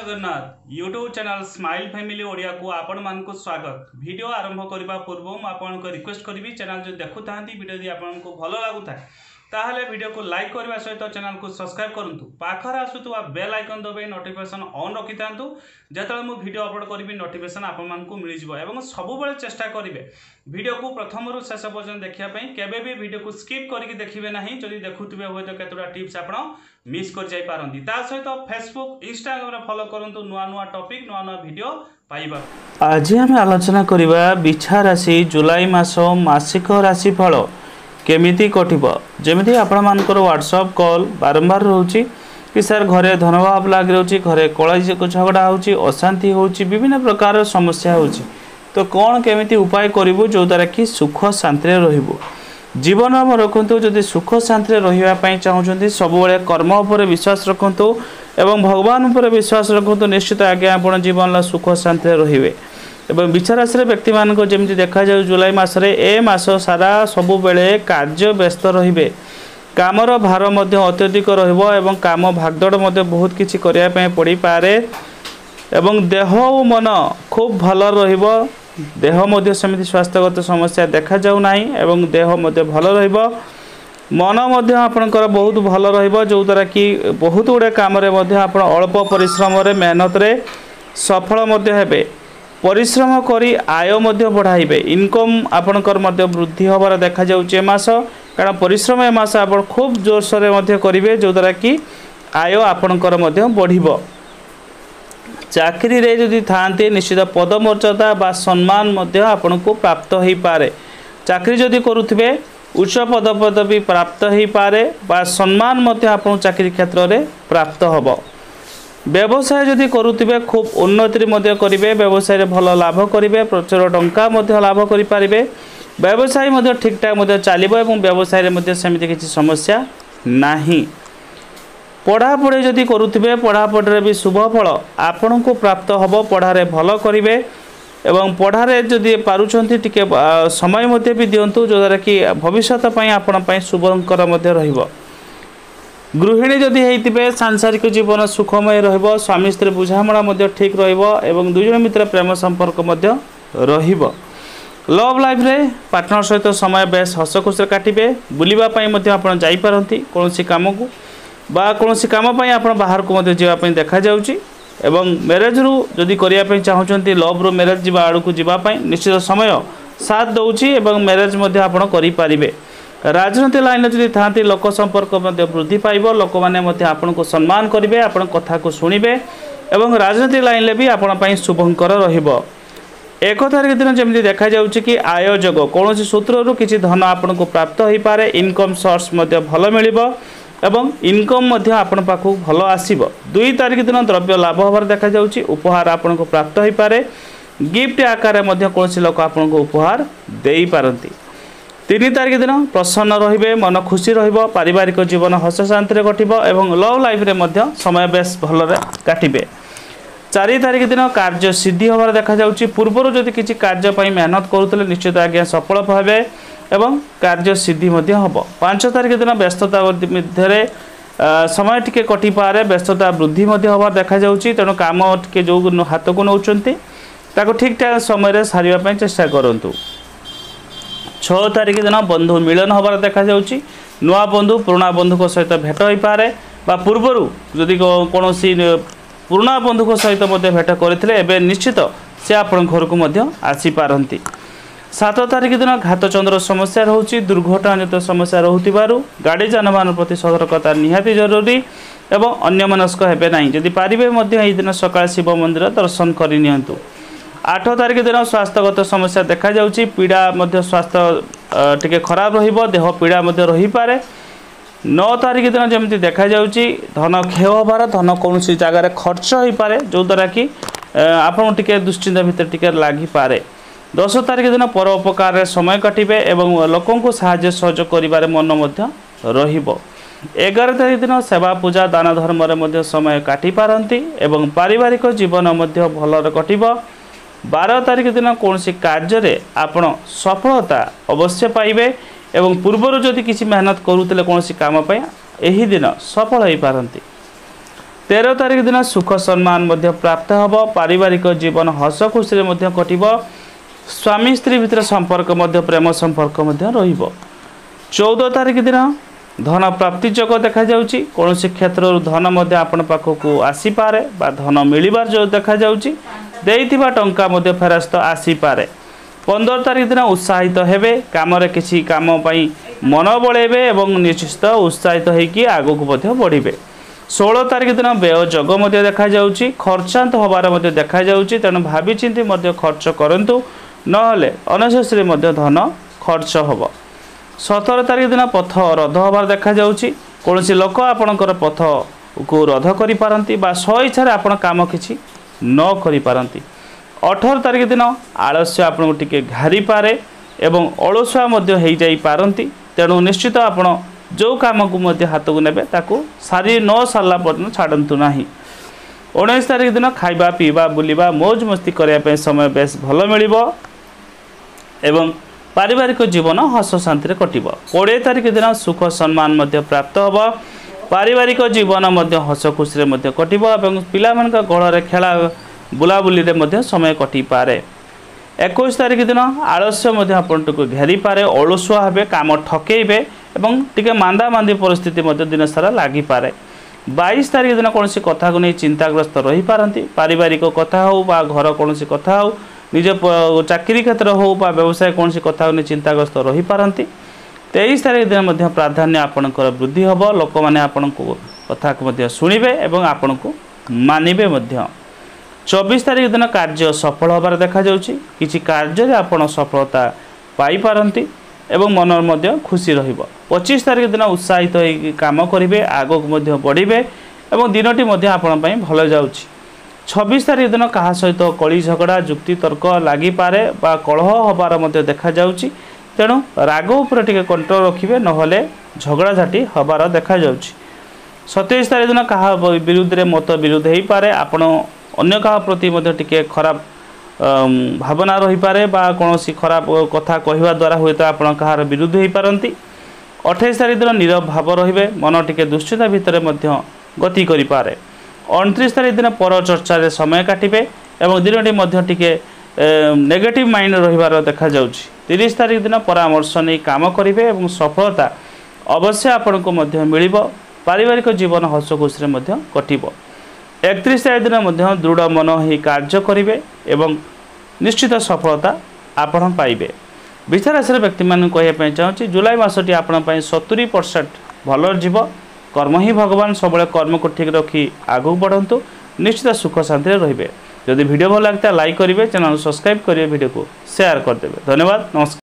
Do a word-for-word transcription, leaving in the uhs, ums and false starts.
Jagannath YouTube channel smile family Odia को आपण मानक स्वागत। वीडियो आरंभ करने पूर्व मुझे रिक्वेस्ट करी चैनल जो देखु था वीडियो यदि आपको भल लगुता ताहले वीडियो को लाइक करने सहित चैनल को सब्सक्राइब करूँ। पाखर आसुवा बेल आइकन दबाई नोटिफिकेशन ऑन रखि था जो मुझे वीडियो अपलोड करी नोटिफिकेशन आपको मिल जाए। सबुबले चेष्टा करेंगे वीडियो को प्रथम रु शेष पर्यटन देखापी केवे भी वीडियो को स्किप करके देखिए ना जदि देखुवे हुए तो केतोटा टिप्स आप मिस कर जाई पारंती। ता सहित फेसबुक इंस्टाग्राम रे फॉलो करंतु नुआ नुआ टॉपिक नुआ नुआ वीडियो पाइबा। आज हम आलोचना करिबा बिछा राशि जुलाई मास मासिक राशि फल केमिति कटिबो। जेमिति आपण मानकर व्हाट्सएप कॉल बारंबार रहउची कि सर घरे धनभाव लाग रहउची, घरे कलह झगड़ा होउची, अशांति होउची, विभिन्न प्रकार समस्या होउची। तो कौन केमिति उपाय करिवो जो द्वारा कि सुख शांति रहिबो। जीवन में रखु जदि सुख शांति रही चाहते सब कर्म उपर विश्वास रखु एवं भगवान उपर विश्वास रखु निश्चित आगे आप जीवन सुख शांति रे। एवं बिछा राशि व्यक्ति मान जमी देखा जाए जुलाई मसरे ए मास सारा सबु बेले कार्य व्यस्त रे। कामर भार अत्यधिक रही काम भागदड़ बहुत किसी करने पड़ पारे एवं देह और मन खूब भल रहिबो। देह मध्य सेमिति स्वास्थ्यगत समस्या देखा जाऊ नाही एवं देह मध्य भल रहिबो। मन मध्य आपनकर बहुत भल रहिबो जो द्वारा कि बहुत गुडे काम रे मध्य आपण अल्प परिश्रम रे मेहनत रे सफल मध्य हेबे। परिश्रम करी आय मध्य बढ़ाइबे। इनकम आपनकर मध्य वृद्धि होबार देखा जाउची ए मास, कारण परिश्रम ए मास आपण खूब जोर सोरे मध्य करिवे जो द्वारा कि आय आपनकर मध्य बढ़िबो। चाकरी रे जदि थांती निश्चित पदमर्यादा बा सम्मान मध्य आपन को प्राप्त हो पारे। चाकरी जदि करुथिबे उच्च पद पदवी प्राप्त हो पारे बा सम्मान मध्य आपन चाकरी क्षेत्र रे प्राप्त होबो। व्यवसाय जदि करुथिबे खूब उन्नति मध्य करिवे, व्यवसाय रे भल लाभ करिवे, प्रचुर टंका मध्य लाभ करि पारिबे। व्यवसाय मध्य ठीक ठाक मध्य चलिबो एवं व्यवसाय रे मध्य समिति किछि समस्या नाही। पढ़ापढ़ी जदि करुथिबे पढ़ापढ़ी भी शुभ फल आपन को प्राप्त होबो। पढ़ारे भल करिवे एवं पढ़ारे जदि पारुछंती टिके समय मध्य भी दियंतु जो द्वारा कि भविष्यत पई आपन पई शुभंकर मध्य रहिबो। गृहिणी जदि हेतिबे सांसारिक जीवन सुखमय रहिबो। स्वामी स्त्री बुझामणा मध्य ठीक रहिबो एवं दुई जन मित्र प्रेम संपर्क मध्य रहिबो। लव लाइफ रे पार्टनर सहित समय बेस हस खुशी काटिबे। बुलिबा पई मध्य आपन जाई पारंती कोनोसी काम को बा कोनोसी काम पई आपण बाहर को मध्य जीवा पई देखा जाउची। एवं मैरेज रु जदि करिया पई चाहउचंती लव रो मैरेज जीवा आडू को जीवा पई निश्चित समय साथ दउची एवं मैरेज मध्य आपण करि पारिबे। राजनीति लाइन जदि थांती लोक संपर्क मध्य वृद्धि पाइबो। लोक माने मध्य आपण को सम्मान करिवे, आपण कथा को सुनिबे एवं राजनीति लाइन ले भी आपण पई शुभंकर रहिबो। एक तारिख दिन जमी देखा जाउची कि आयोजक कौन सूत्र रु किछि धन आपण को प्राप्त हो पारे। इनकम सोर्स मध्य भल मिलिबो एवं इनकम मध्य आपण पाखु भल आसीबो। दुई तारिख दिन द्रव्य लाभ होबार देखा जाउची। उपहार आपण को प्राप्त हो पारे। गिफ्ट आकार मध्य कोनसी लोक आपण को उपहार देई पारंती। तीन तारिख दिन प्रसन्न रहिबे, मन खुशी रहिबो, पारिवारिक जीवन हस शांति रे कटिबो एवं लव लाइफ रे मध्य समय बेस भल रे काटिबे। चार तारिख दिन कार्य सिद्धि होबार देखा जाउची। पूर्वरु जदि किछि कार्य पई मेहनत करूतले निश्चित आज्ञा सफल हेबे एवं कार्य सिद्धि मध्य होबो। पांच तारिख दिन व्यस्तता मध्य समय टिके कटि पारे, व्यस्तता वृद्धि मध्य होबार देखा जाउची। तेणु काम टिके जो हाथ को नौचंती ताको ठीक ठाक समय रे सारिबा पई चेष्टा करंतु। छह तारिख दिन बंधु मिलन होबार देखा जाउची। नुआ बंधु पुराना बंधु को सहित भेट होई पारे बा पूर्वरु जदि कोनोसी पुराना बंधु को सहित मध्य भेट करथिले एबे निश्चित से आपण घर को मध्य आसी पारंती। सात तारिख दिन घात चंद्र समस्या रहउची। दुर्घटनाजनित समस्या रहउतिबारु गाड़ी जानवाहन प्रति सतर्कता निहाती जरूरी एवं अन्यमनस्क हेबे नाही। जदि पारिबे मध्य एही दिन सकाळ शिव मंदिर दर्शन करि नियंतु। आठ तारिख दिन स्वास्थ्यगत समस्या देखा जाउची। पीड़ा मध्य स्वास्थ्य टिके खराब रहिबो, देह पीड़ा मध्य रही पारे। नौ तारिख दिन जमी देखा जाउची धन क्षय होबार, धन कौनसी जगार खर्च हो पारे जो द्वारा कि आपन टिके दुश्चिंता भितर टिके लागि पारे। दस तारिख दिन परोपकार समय काटिबे एवं लोकों को साहाय्य सहयोग करिबारे मन मध्य रहिबो। एगार तारिख दिन सेवा पूजा दान धर्म रे मध्य समय काटि पारंती एवं पारिवारिक जीवन मध्य भल कटिबो। बारह तारिख दिन कौनसी कार्य रे आपण सफलता अवश्य पाइबे एवं पूर्वर जदि किसी मेहनत करूतले कौनसी काम पय एही दिन सफल होई पारंती। तेरह तारिख दिन सुख सम्मान मध्य प्राप्त हम पारिवारिक जीवन हस खुशी कटिब स्वामी स्त्री भितर संपर्क मध्य प्रेम संपर्क रहिबो। चौदह तारिख दिन धन प्राप्ति योग देखा जाउची कौन क्षेत्र धन मध्य आपण पाखक आसीपारे बा धन मिलबार जो देखा जाउची देइथिबा टंका मध्य फेरस्त आसीपारे। पंद्रह तारिख दिन उत्साहित हेबे काम रे किछि काम पई मन बळेबे एवं निश्चित उत्साहित होइकी आगो को मध्य बढ़िबे। सोलह तारिख दिन व्यय जग मध्य देखा जाउची खर्चांत होबार मध्य देखा जाउची तेणु भाबी चिंती मध्य खर्च करंतु नहले अनशस्त्री मध्य धन खर्च होबो। सतर तारिख दिन पथ रद्द होबार देखा जाउची कोनोसी लोक आपणकर पथ को रद्द करि पारंती बा स्व इच्छा रे आपण काम किछि न करि पारंती। अठारह तारिख दिन आलस्य आपन टिके घारी पारे एवं अलसुआ मध्य हेइ जाई पारंती तेणु निश्चित आपण जो काम को मध्य हाथ को नेबे ताकू सारी न सारला पर्यंत छाड़ंतु नाही। उन्नीस तारिख दिन खाइबा पीबा बुलिबा मौज मस्ती करिया पे समय बेस भल मिलिबो एवं पारिवारिक जीवन हस शांति कटिब। कोड़े तारिख दिन सुख सम्मान मध्य प्राप्त हम पारिवारिक जीवन मध्य हस खुशी मध्य कटिब एवं पिला मान गहल खेला बुलाबुली रे मध्य समय कटि पारे। इक्कीस तारिख दिन आलस्य मध्य आपंटू घेरी पारे अलसुआ हे काम ठकेबे एवं टिके मांदा मांदी परिस्थिति मध्य दिन सारा लगी पारे। बाईस तारिख दिन कौन कथा को नहीं चिंताग्रस्त रही पारती पारिवारिक कथा हो बा घर कौन कथा हो निज चाकरी क्षेत्र हो बा व्यवसाय कौन कथा को नहीं चिंताग्रस्त रही पारती। तेईस तारिख दिन मध्य प्राधान्य आपणकर वृद्धि हम लोक मैंने आपण को कथा को मध्य शुणिबे एवं आपण को मानिबे मध्य। चौबीस तारिख दिन कार्य सफल होबार देखा जाउची किछि कार्य रे आपण सफलता पाई पारंती एवं मन मध्य खुशी रहिबो। पच्चीस तारिख दिन उत्साहित होई काम करिवे आगो को मध्य बढ़िबे एवं दिनटी मध्य आपण पई भल जाउची। छब्बीस तारिख दिन कहा सहित कली झगड़ा जुक्ति तर्क लागि पारे बा कलह होबार मध्य देखा जाउची तेणु राग उपर टिके कंट्रोल रखिबे नहले झगड़ा झाटी होबार देखा जाउची। सत्ताईस तारिख दिन कहा विरुद्ध रे मत विरुद्ध हेई पारे आपण अन्य कहा प्रति मध्य टिके खराब भावना रही पारे बा कौनसी खराब कथा कहवा द्वारा हुए तो आप कहार विरुद्ध हो पारती। अठाईस तारिख दिन नीरव भाव रहिबे मन टिके दुश्चिंता भितर मध्य गति करि पारे। उनतीस तारिख दिन पर चर्चा रे समय काटिबे एवं दिनटी मध्य टिके नेगेटिव माइंड रहिबार देखा जाउची। तीस तारिख दिन परामर्श नहीं काम करिवे एवं सफलता अवश्य आपन को मध्य मिलिबो पारिवारिक जीवन हस खुशी मध्य कटिबो। एकतीस तारिख दिन मध्य दृढ़ मन ही कार्य करेंगे एवं निश्चित सफलता आपण पाइबे। बिछा राशि व्यक्ति मान कहवाई चाहूँगी जुलाई मसटी आपंपाई सतुरी परसेंट भल जीव कर्म ही भगवान सब कर्म को ठीक रखी आगू बढ़ंतु निश्चित सुख शांति रे। जदि वीडियो भल लगता लाइक करेंगे चैनल सब्सक्राइब करेंगे वीडियो को शेयर करदे। धन्यवाद नमस्कार।